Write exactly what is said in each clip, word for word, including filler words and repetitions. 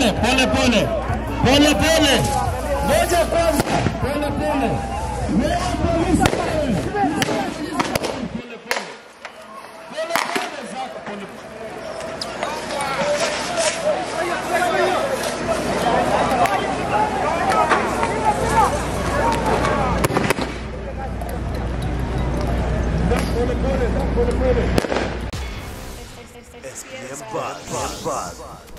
pole, pole pole. Pole pole. Ngoja kwanza. Pole pole. Pole polisi. Pole pole. Pole pole zako pole pole. Pole pole, pole pole. Buzz, buzz, buzz.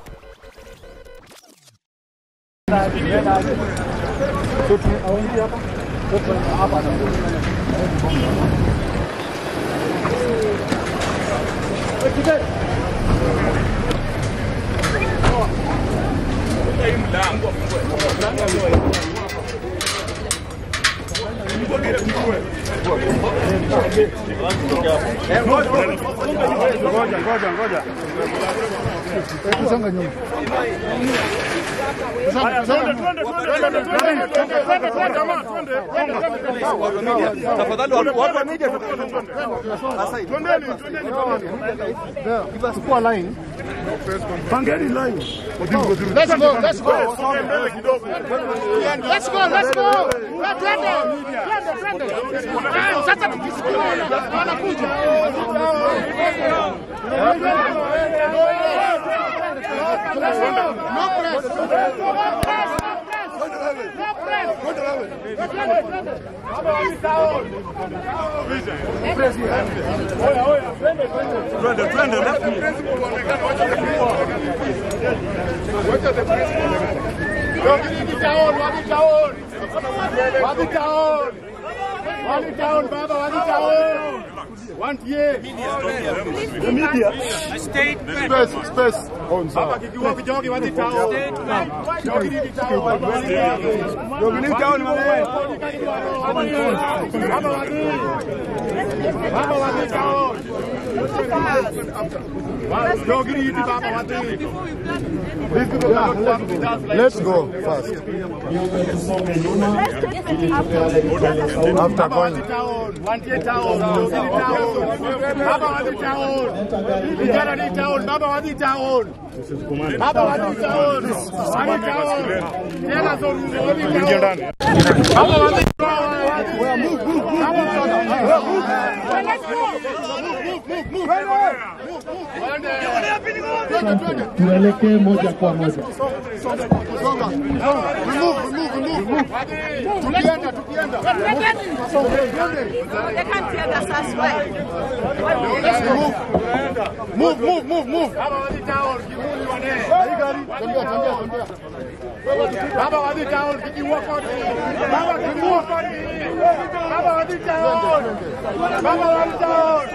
Ngoja, ngoja, ngoja. Kusonga nyuma. Twende, twende, twende, twende, twende. Tafadhali watu wa media sasa hivi. Twendeni, twendeni pamoja. Chukua line. Pangeni line. Let's go, let's go. Let's go, let's go. Twende. Twende, twende. Sasa tukisikia wanakuja. No press. No press. No press. Twende, twende, left me. Wadi down. Wadi down, Baba, wadi down. One year. The media. State. Space, space. Baba, kikiwa kijogi wadi down. Jogi ni down. Jogi ni down, mane. Baba wadi. Baba wadi down. Jogi ni Baba wadi. Let's go fast. After going down, one year down, Baba wadi down. Vijana ni down, Baba wadi down. Baba wadi down. Wadi down. Tena zoruzo wadi down. Baba wadi down. Move, move, move. Let's go. Move, move, move. Tuelekee moja kwa moja. Songa. Remove, remove, remove. Tukienda, tukienda. They can't hear us as well. Move, move, move, move. Baba wadi down. Tembea, tembea, tembea. Baba wadi down. Kikiwa kwa. Baba kikiwa kwa. Baba wadi down. Baba wadi down.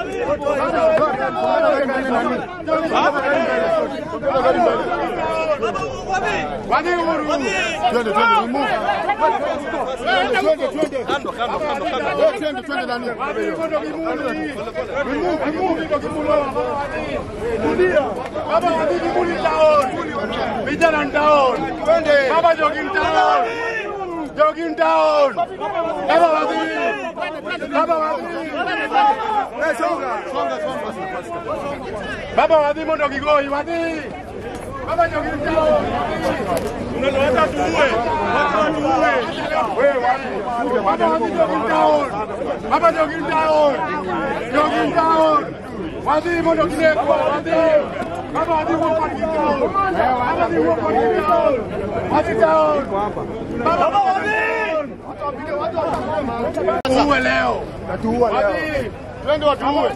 Wadi uru. Twende, twende, remove. Twende, twende. Kando, kando, kando, kando. Twende, twende ndani. Remove, remove. Mudia. Baba wadi kimuli down. Vijana down. Twende. Baba jogging down. Jogging down. Baba wadi. Baba wadi. Songa, songa, songa. Baba wadi mondo kigoi wadi. Baba jogging down. Unaleta tuwe. Watu tuwe. Wewe wadi. Baba wadi jogging down. Baba jogging down. Jogging down. Wadi mondo kineko wadi. Baba wadi mondo down. Baba wadi mondo down. Wadi down. Baba wadi. Tuwe leo. Tuwe leo. Twende watuue.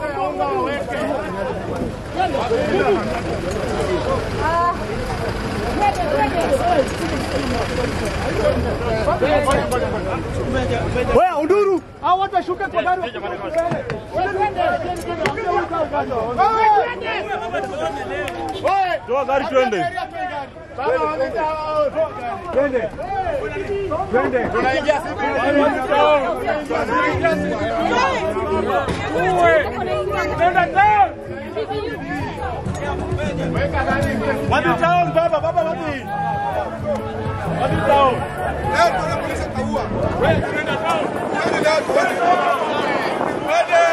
Wewe unduru. Hao watu washuke kwa gari. Wewe toa gari twende. Twende. Twende. Tunaingia siku. Wadi down, Baba, Baba wadi. Wadi down. Leo kuna polisi kaua. Wewe twende down. Twende leo twende. Twende.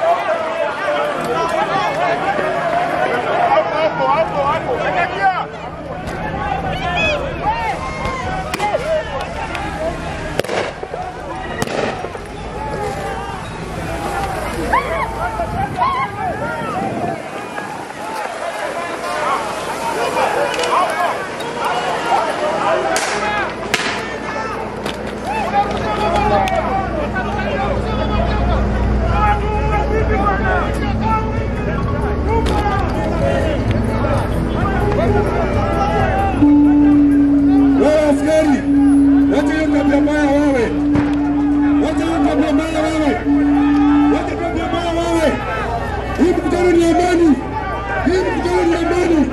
Hapo hapo hapo hapo. Ndio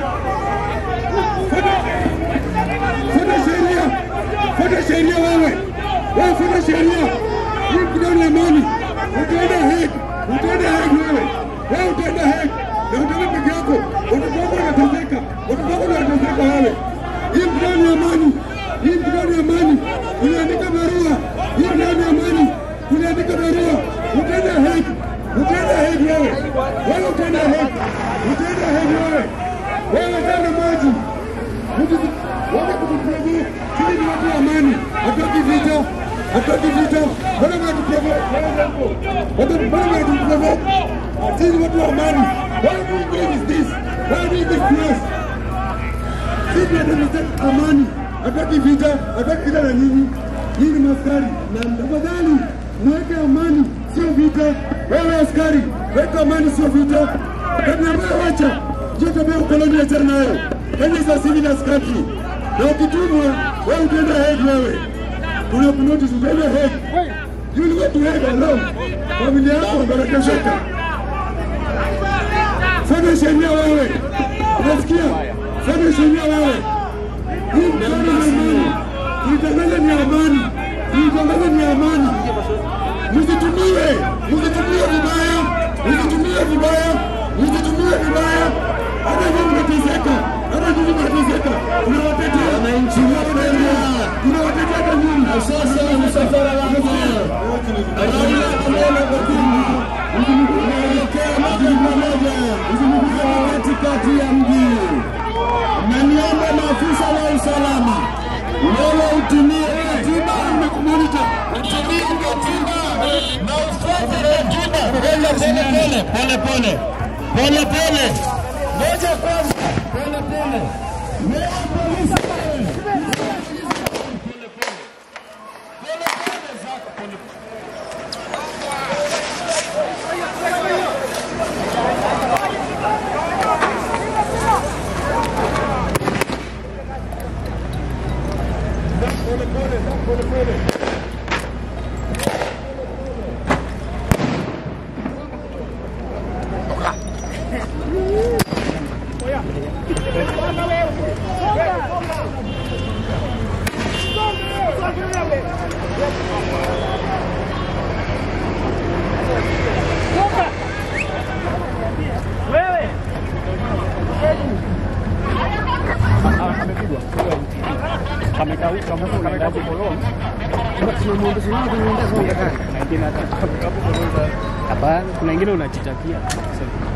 Fuata sheria. Fuata sheria wewe. Wewe fuata sheria. Hii mkutano ya amani. Utaenda Hague. Utaenda Hague wewe. Wewe utaenda Hague. Na utaenda peke yako. Watoto wako wanateseka. Watoto wako wanateseka wewe. Hii mkutano ya amani. Hii mkutano ya amani. Unaandika barua. Hii mkutano ya amani. Unaandika barua. Utaenda Hague. Utaenda Hague wewe. Wewe utaenda Hague. Utaenda Hague wewe. Wewe utaenda maji. Wewe kutuprovoke. Sisi ni watu wa amani. Hatutaki vita. Hatutaki vita. Mbona mnatuprovoke? Mbona mnatuprovoke? Sisi ni watu wa amani. Why do you do this? Why do you do this? Sisi tunataka amani. Hatutaki vita. Hatutaki vita na nyinyi. Nyinyi ni askari. Na tafadhali mweke amani, sio vita. Wewe askari, weka amani, sio vita. Kama wewe wacha, je, tabia ukoloni ya tena nayo. Kenya is a civilized country. Na ukitumwa, wewe utaenda Hague wewe. Kuna notice utaenda Hague. You will go to Hague alone. Familia yako wanateseka. Fuata sheria wewe. Unasikia? Fuata sheria wewe. Hii mkutano ni amani. Tulitangaza ni amani. Tulitangaza ni amani. Msitumiwe. Msitumiwe vibaya. Msitumiwe vibaya. Msitumiwe vibaya. Hata kama mnateseka. Hata kama mnateseka. Tunawatetea wananchi wote. Tunawatetea kwa nini? Sasa ni msafara wako. Raila pamoja kwa timu. Unaelekea moja kwa moja. Uzungumzie katikati ya mji. Na niombe maafisa wa usalama. Wewe utumie katiba na kumonita. Utumie katiba na ufuate katiba. Pole pole pole pole. Pole pole. Moja kwanza. Pole pole. Wewe polisi. Apa kuna wengine unachitakia.